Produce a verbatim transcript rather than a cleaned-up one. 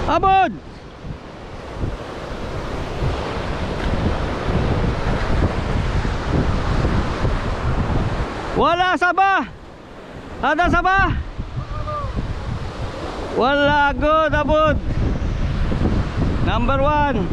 Abot! Wala saba. Ada saba. Wala good abot. Number one.